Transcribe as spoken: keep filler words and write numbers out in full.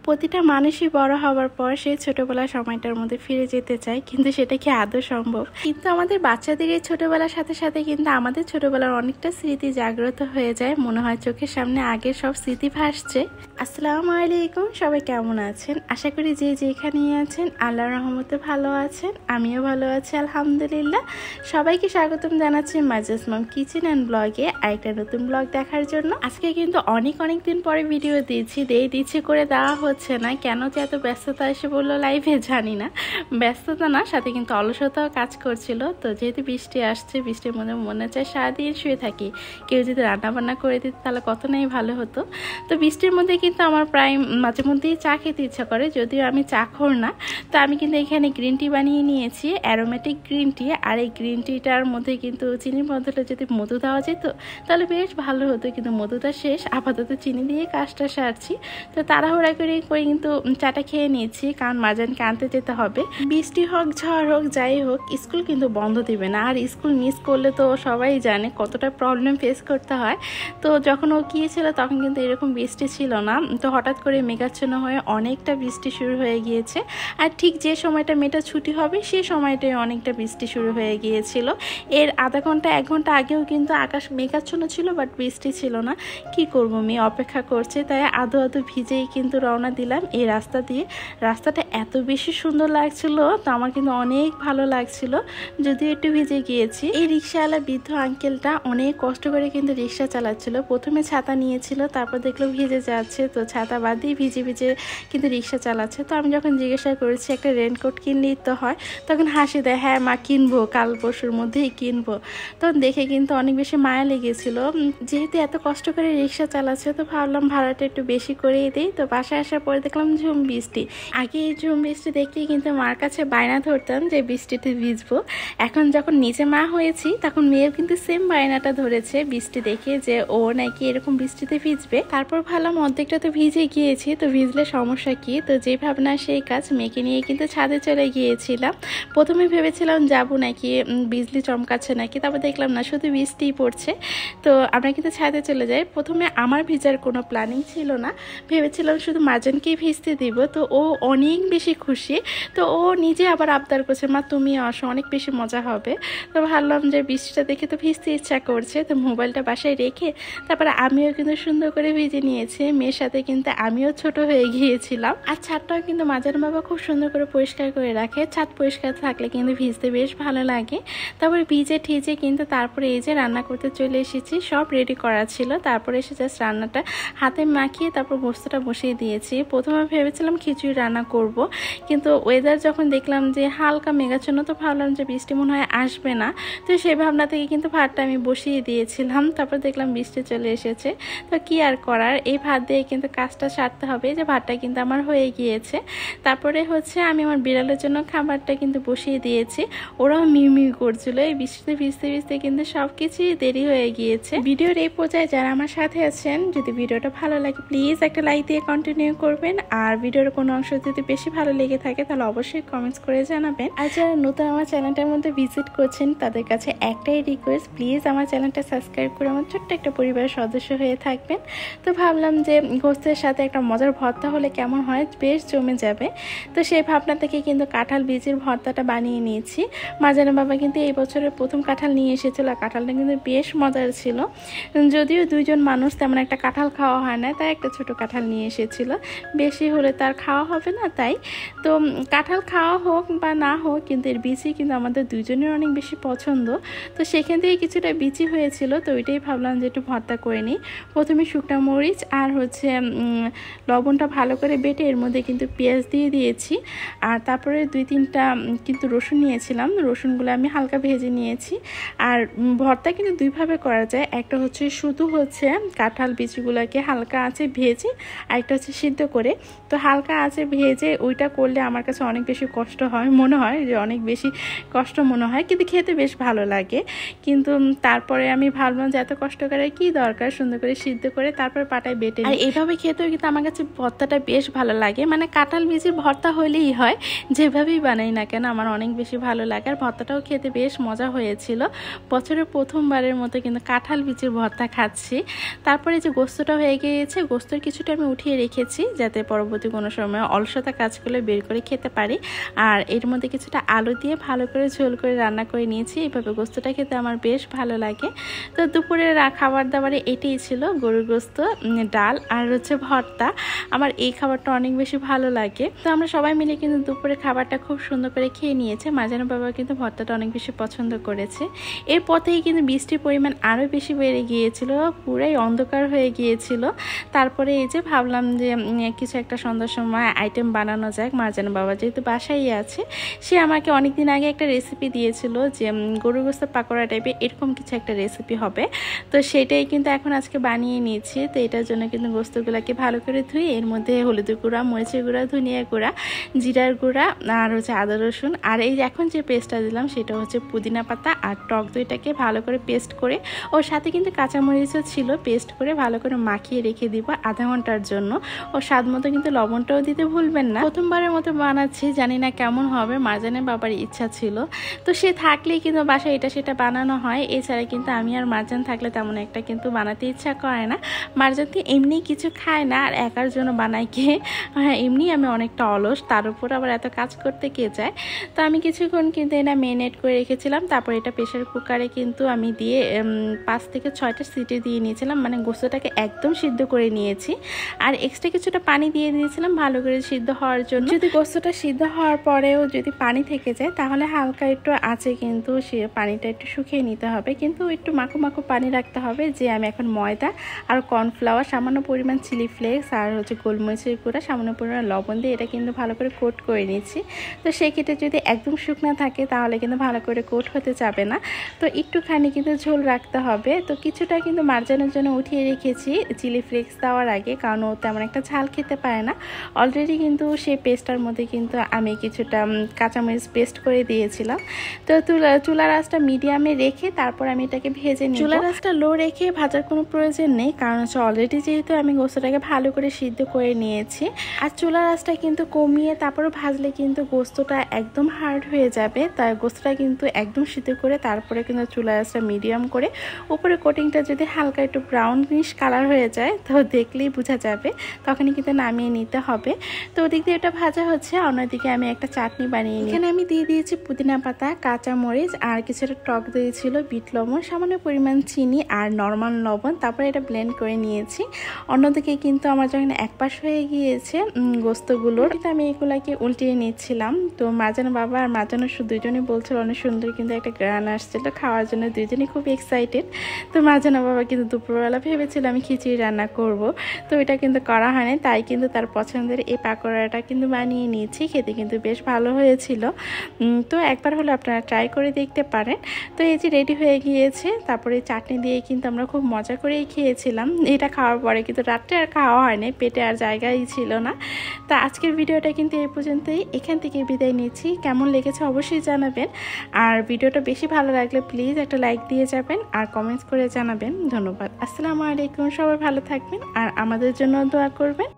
প্রতিটা মানুষই বড় হওয়ার পর সেই ছোটবেলার সময়টার মধ্যে ফিরে যেতে চায়, কিন্তু সেটা কি আদৌ সম্ভব? কিন্তু আমাদের বাচ্চাদের এই ছোটবেলার সাথে সাথে কিন্তু আমাদের ছোটবেলার অনেকটা স্মৃতি জাগ্রত হয়ে যায়, মনে হয় চোখের সামনে আগের সব স্মৃতি ভাসছে। আসসালামু আলাইকুম, সবাই কেমন আছেন? আশা করি যে যেখানেই আছেন আল্লাহর রহমতে ভালো আছেন। আমিও ভালো আছি আলহামদুলিল্লাহ। সবাইকে স্বাগতম জানাচ্ছি মাজাস মম কিচেন অ্যান্ড ব্লগে আরেকটা নতুন ব্লগ দেখার জন্য। আজকে কিন্তু অনেক অনেক দিন পরে ভিডিও দিচ্ছি, দিয়ে দিচ্ছি করে দেওয়া হচ্ছে না। কেন যে এত ব্যস্ততা এসে বললো লাইভে জানি না, ব্যস্ততা না, সাথে কিন্তু অলসতাও কাজ করছিল। তো যেহেতু বৃষ্টি আসছে, বৃষ্টির মধ্যে মনে চায় সারাদিন শুয়ে থাকি, কেউ যদি রান্না বান্না করে দিত তাহলে কত নাই ভালো হতো। তো বৃষ্টির মধ্যে কিন্তু আমার প্রায় মাঝে মধ্যেই চা খেতে ইচ্ছা করে, যদিও আমি চা খোর না। তো আমি কিন্তু এখানে গ্রিন টি বানিয়ে নিয়েছি, অ্যারোমেটিক গ্রিন টি। আর এই গ্রিন টিটার মধ্যে কিন্তু চিনির বদলে যদি মধু দেওয়া যেত তাহলে বেশ ভালো হতো, কিন্তু মধুটা শেষ, আপাতত চিনি দিয়ে কাজটা সারছি। তো তাড়াহুড়া করে করে কিন্তু চাটা খেয়ে নিয়েছি, কারণ মাজানকে আনতে যেতে হবে। বৃষ্টি হোক ঝড় হোক যাই হোক, স্কুল কিন্তু বন্ধ দিবে না। আর স্কুল মিস করলে তো সবাই জানে কতটা প্রবলেম ফেস করতে হয়। তো যখন ও গিয়েছিল তখন কিন্তু এরকম বৃষ্টি ছিল না। তো হঠাৎ করে মেঘাচ্ছন্ন হয়ে অনেকটা বৃষ্টি শুরু হয়ে গিয়েছে। আর ঠিক যে সময়টা মেয়েটা ছুটি হবে সেই সময়টায় অনেকটা বৃষ্টি শুরু হয়ে গিয়েছিল। এর আধা ঘন্টা এক ঘন্টা আগেও কিন্তু আকাশ মেঘাচ্ছন্ন ছিল, বাট বৃষ্টি ছিল না। কি করব, মেয়ে অপেক্ষা করছে, তাই আধো আধো ভিজেই কিন্তু রওনা দিলাম এই রাস্তা দিয়ে। রাস্তাটা এত বেশি সুন্দর লাগছিল, তো আমার কিন্তু অনেক ভালো লাগছিল, যদিও একটু ভিজে গিয়েছি। এই রিক্সাওয়ালা বৃদ্ধ আঙ্কেলটা অনেক কষ্ট করে কিন্তু রিক্সা চালাচ্ছিল। প্রথমে ছাতা নিয়েছিল, তারপর দেখলো ভিজে যাচ্ছে, তো ছাতা বাদ দিয়ে ভিজে ভিজে কিন্তু রিক্সা চালাচ্ছে। তো আমি যখন জিজ্ঞাসা করেছি একটা রেনকোট কিনলেই তো হয়, তখন হাসি দেয়, হ্যাঁ মা কিনবো, কাল পরশুর মধ্যেই কিনবো। তখন দেখে কিন্তু অনেক বেশি মায়া লেগেছিল। যেহেতু এত কষ্ট করে রিক্সা চালাচ্ছে, তো ভাবলাম ভাড়াটা একটু বেশি করেই দিই। তো বাসায় আসার পরে দেখলাম ঝুম বৃষ্টি। আগে এই ঝুম বৃষ্টি দেখলেই কিন্তু মার কাছে বায়না ধরতাম যে বৃষ্টিতে ভিজবো। এখন যখন নিজে মা হয়েছি তখন মেয়েও কিন্তু সেম বায়নাটা ধরেছে বৃষ্টি দেখে, যে ও নাকি এরকম বৃষ্টিতে ভিজবে। তারপর ভাবলাম অর্ধেকটা তো ভিজে গিয়েছি, তো ভিজলে সমস্যা কি? তো যে ভাবনা সেই কাজ, মেয়েকে নিয়ে কিন্তু ছাদে চলে গিয়েছিলাম। প্রথমে ভেবেছিলাম যাবো নাকি, বিজলি চমকাচ্ছে নাকি, তারপর দেখলাম না, শুধু বৃষ্টিই পড়ছে। তো আমরা কিন্তু ছাদে চলে যাই। প্রথমে আমার ভিজার কোনো প্ল্যানিং ছিল না, ভেবেছিলাম শুধু মাজানকেই ভিজতে দিব। তো ও অনেক বেশি খুশি, তো ও নিজে আবার আবদার করছে, মা তুমি আসো, অনেক বেশি মজা হবে। তো ভাবলাম যে বৃষ্টিটা দেখে তো ভিজতে ইচ্ছা করছে, তো মোবাইলটা বাসায় রেখে তারপরে আমিও কিন্তু সুন্দর করে ভিজে নিয়েছি। মেয়ের সাথে কিন্তু আমিও ছোট হয়ে গিয়েছিলাম। আর ছাদটাও কিন্তু মাজান বাবা খুব সুন্দর করে পরিষ্কার করে রাখে। ছাদ পরিষ্কার থাকলে কিন্তু ভিজতে বেশ ভালো লাগে। তারপরে ভিজে ঠিজে কিন্তু তারপরে এই যে রান্না করতে চলে এসেছি। সব রেডি করা ছিল, তারপরে এসে জাস্ট রান্নাটা হাতে মাখিয়ে তারপর গোস্তটা বসিয়ে দিয়েছি। প্রথমে ভেবেছিলাম খিচুড়ি রান্না করব, কিন্তু ওয়েদার যখন দেখলাম যে হালকা মেঘাচ্ছন্ন, তো ভাবলাম যে বৃষ্টি মনে হয় আসবে না। তো সেই ভাবনা থেকে কিন্তু ভাতটা আমি বসিয়ে দিয়েছিলাম। তারপর দেখলাম বৃষ্টি চলে এসেছে, তো কি আর করার, এই ভাত দিয়ে কিন্তু কাজটা সারতে হবে। যে ভাতটা কিন্তু আমার হয়ে গিয়েছে। তারপরে হচ্ছে আমি আমার বিড়ালের জন্য খাবারটা কিন্তু বসিয়ে দিয়েছি। ওরাও মিউ মিউ করছিল। এই বৃষ্টিতে ভিজতে ভিজতে কিন্তু সব কিছুই দেরি হয়ে গিয়েছে। ভিডিওর এই পর্যায়ে যারা আমার সাথে আছেন, যদি ভিডিওটা ভালো লাগে প্লিজ একটা লাইক দিয়ে কন্টিনিউ করবেন। আর ভিডিওর কোনো অংশ যদি বেশি ভালো লেগে থাকে তাহলে অবশ্যই কমেন্টস করে জানাবেন। আর যারা নতুন আমার চ্যানেলটার মধ্যে ভিজিট করছেন তাদের কাছে একটাই রিকোয়েস্ট, প্লিজ আমার চ্যানেলটা সাবস্ক্রাইব করে আমার ছোট্ট একটা পরিবারের সদস্য হয়ে থাকবেন। তো ভাবলাম যে গোস্তের সাথে একটা মজার ভর্তা হলে কেমন হয়, বেশ জমে যাবে। তো সেই ভাবনা থেকে কিন্তু কাঁঠাল বীজের ভর্তাটা বানিয়ে নিয়েছি। মাজানা বাবা কিন্তু এই বছরের প্রথম কাঁঠাল নিয়ে এসেছিল, কাঁঠালটা কিন্তু বেশ মজার ছিল। যদিও দুইজন মানুষ তেমন একটা কাঁঠাল খাওয়া হয় না, তাই একটা ছোট কাঁঠাল নিয়ে এসেছিল। বেশি হলে তার খাওয়া হবে না, তাই তো কাঁঠাল খাওয়া হোক বা না হোক, কিন্তু এর বিচি কিন্তু আমাদের দুইজনের অনেক বেশি পছন্দ। তো সেখান থেকে কিছুটা বিচি হয়েছিল, তো ওইটাই ভাবলাম যে একটু ভর্তা করে নিই। প্রথমে শুকনো মরিচ আর হচ্ছে লবণটা ভালো করে বেটে এর মধ্যে কিন্তু পেঁয়াজ দিয়ে দিয়েছি। আর তারপরে দুই তিনটা কিন্তু রসুন নিয়েছিলাম, রসুনগুলো আমি হালকা ভেজে নিয়েছি। আর ভর্তা কিন্তু দুইভাবে করা যায়, একটা হচ্ছে শুধু হচ্ছে কাঁঠাল বিচিগুলোকে হালকা আঁচে ভেজে, আর একটা হচ্ছে সিদ্ধ করে। তো হালকা আঁচে ভেজে ওইটা করলে আমার কাছে অনেক বেশি কষ্ট হয়, মনে হয় যে অনেক বেশি কষ্ট মনে হয়, কিন্তু খেতে বেশ ভালো লাগে। কিন্তু তারপরে আমি ভাবলাম যে এত কষ্ট করে কি দরকার, সুন্দর করে সিদ্ধ করে তারপর পাটায় বেটে। আর এইভাবে খেতেও কিন্তু আমার কাছে ভর্তাটা বেশ ভালো লাগে, মানে কাঁঠাল বীজের ভর্তা হলেই হয়, যেভাবেই বানাই না কেন আমার অনেক বেশি ভালো লাগে। আর ভর্তাটাও খেতে বেশ মজা হয়েছিল। বছরের প্রথমবারের মতো কিন্তু কাঁঠাল বীজের ভর্তা খাচ্ছি। তারপরে যে গোস্তটা হয়ে গিয়েছে, গোস্তের কিছুটা আমি উঠিয়ে রেখেছি, যাতে পরবর্তী কোনো সময় অলসতা কাজ করলে বের করে খেতে পারি। আর এর মধ্যে কিছুটা আলু দিয়ে ভালো করে ঝোল করে রান্না করে নিয়েছি। এইভাবে গোস্তটা খেতে আমার বেশ ভালো লাগে। তো দুপুরের খাবার দাবারে এটাই ছিল, গরুর গোস্ত, ডাল আর হচ্ছে ভর্তা। আমার এই খাবারটা অনেক বেশি ভালো লাগে। তো আমরা সবাই মিলে কিন্তু দুপুরের খাবারটা খুব সুন্দর করে খেয়ে নিয়েছে। মাজানো বাবা কিন্তু ভর্তাটা অনেক বেশি পছন্দ করেছে। এর পথেই কিন্তু বৃষ্টির পরিমাণ আরও বেশি বেড়ে গিয়েছিল, পুরাই অন্ধকার হয়ে গিয়েছিল। তারপরে এই যে ভাবলাম যে কিছু একটা সন্ধ্যার সময় আইটেম বানানো যাক। মাজানো বাবা যেহেতু বাসায় আছে, সে আমাকে অনেকদিন আগে একটা রেসিপি দিয়েছিল যে গরুর গোস্ত পাকোড়া টাইপের এরকম কিছু একটা রেসিপি হবে। তো সেটাই কিন্তু এখন আজকে বানিয়ে নিয়েছি। তো এটার জন্য কিন্তু গোস্তগুলোকে ভালো করে ধুয়ে এর মধ্যে হলুদের গুঁড়া, মরিচের গুঁড়া, ধনিয়া গুঁড়া, জিরার গুঁড়া আর হচ্ছে আদা রসুন, আর এই এখন যে পেস্টটা দিলাম সেটা হচ্ছে পুদিনা পাতা আর টক দইটাকে ভালো করে পেস্ট করে, ওর সাথে কিন্তু কাঁচামরিচও ছিল, পেস্ট করে ভালো করে মাখিয়ে রেখে দিব আধা ঘন্টার জন্য। ও স্বাদ মতো কিন্তু লবণটাও দিতে ভুলবেন না। প্রথমবারের মতো বানাচ্ছি, জানি না কেমন হবে। মারজানের বাবার ইচ্ছা ছিল, তো সে থাকলেই কিন্তু বাসায় এটা সেটা বানানো হয়। এছাড়া কিন্তু আমি আর মারজান থাকলে তেমন একটা কিন্তু বানাতে ইচ্ছা করে না। মারজান তো এমনি কিছু খায় না, আর একার জন্য বানাই কে? হ্যাঁ, এমনি আমি অনেকটা অলস, তার উপর আবার এত কাজ করতে কে যায়। তো আমি কিছুক্ষণ কিন্তু এটা মেরিনেট করে রেখেছিলাম। তারপর এটা প্রেশার কুকারে কিন্তু আমি দিয়ে পাঁচ থেকে ছয়টা সিটি দিয়ে নিয়েছিলাম, মানে গোস্তটাকে একদম সিদ্ধ করে নিয়েছি। আর এক্সট্রা কিছুটা পানি দিয়ে দিয়েছিলাম ভালো করে সিদ্ধ হওয়ার জন্য। যদি গোস্তটা সিদ্ধ হওয়ার পরেও যদি পানি থেকে যায় তাহলে হালকা একটু আছে কিন্তু সে পানিটা একটু শুকিয়ে নিতে হবে, কিন্তু একটু মাখো মাখো পানি রাখতে হবে। যে আমি এখন ময়দা আর কর্নফ্লাওয়ার, সামান্য পরিমাণ চিলি ফ্লেক্স আর হচ্ছে গোলমরিচের গুঁড়া, সামান্য পরিমাণ লবণ দিয়ে এটা কিন্তু ভালো করে কোট করে নিচ্ছি। তো সেক্ষেত্রে যদি একদম শুকনো থাকে তাহলে কিন্তু ভালো করে কোট হতে যাবে না। তো একটুখানি কিন্তু ঝোল রাখতে হবে। তো কিছুটা কিন্তু মারজানের জন্য উঠিয়ে রেখেছি চিলি ফ্লেক্স দেওয়ার আগে, কারণ ও তেমন একটা ঝাল খেতে পারে না। অলরেডি কিন্তু সেই পেস্টটার মধ্যে কিন্তু আমি কিছুটা কাঁচামরিচ পেস্ট করে দিয়েছিলাম। তো চুলার আঁচটা মিডিয়ামে রেখে তারপর আমি এটাকে ভেজে নিই। চুলার আঁচটা লো রেখে ভাজার কোনো প্রয়োজন নেই, কারণ হচ্ছে অলরেডি যেহেতু আমি গোস্তটাকে ভালো করে সিদ্ধ করে নিয়েছি। আর চুলার আঁচটা কিন্তু কমিয়ে তারপরে ভাজলে কিন্তু গোস্তটা একদম হার্ড হয়ে যাবে। তাই গোস্তটা কিন্তু একদম সিদ্ধ করে তারপরে কিন্তু চুলার আঁচটা মিডিয়াম করে উপরে কোটিংটা যদি হালকা একটু ব্রাউনিশ কালার হয়ে যায় তো দেখলেই বোঝা যাবে, তখনই কিন্তু নামিয়ে নিতে হবে। তো ওদিক দিয়ে এটা ভাজা হচ্ছে, অন্যদিকে আমি একটা চাটনি বানিয়ে নিই। এখানে আমি দিয়ে দিয়েছি পুদিনা পাতা, কাঁচা মরিচ আর কিছুটা টক দিয়েছিল, বিট লবণ, সামান্য পরিমাণ চিনি আর নর্মাল লবণ। তারপরে এটা ব্লেন্ড করে নিয়েছি। অন্যদিকে কিন্তু আমার যখন এক পাশ হয়ে গিয়েছে গোস্তগুলোর, কিন্তু আমি এগুলাকে উল্টিয়ে নিচ্ছিলাম। তো মাজানো বাবা আর মাজানো দুইজনই বলছিল অনেক সুন্দর কিন্তু একটা গ্রান আসছিল খাওয়ার জন্য, দুইজনই খুব এক্সাইটেড। তো মাজানো বাবা কিন্তু দুপুরবেলা ভেবেছিল আমি খিচুড়ি রান্না করব, তো এটা কিন্তু করা হয়নি। তাই কিন্তু তার পছন্দের এই পাকোড়াটা কিন্তু বানিয়ে নিয়েছি, খেতে কিন্তু বেশ ভালো হয়েছিল। তো একবার হলে আপনারা ট্রাই করে দেখতে পারেন। তো এই যে রেডি হয়ে গিয়েছে, তারপরে চাটনি দিয়ে কিন্তু আমরা খুব মজা করেই খেয়েছিলাম। এটা খাওয়ার পরে কিন্তু রাত্রে আর খাওয়া হয়নি, পেটে আর জায়গাই ছিল না। তা আজকের ভিডিওটা কিন্তু এই পর্যন্তই, এখান থেকে বিদায় নিচ্ছি। কেমন লেগেছে অবশ্যই জানাবেন, আর ভিডিওটা বেশি ভালো লাগলে প্লিজ একটা লাইক দিয়ে যাবেন আর কমেন্টস করে জানাবেন। ধন্যবাদ। আসসালামু আলাইকুম। সবাই ভালো থাকবেন আর আমাদের জন্য দোয়া করবেন।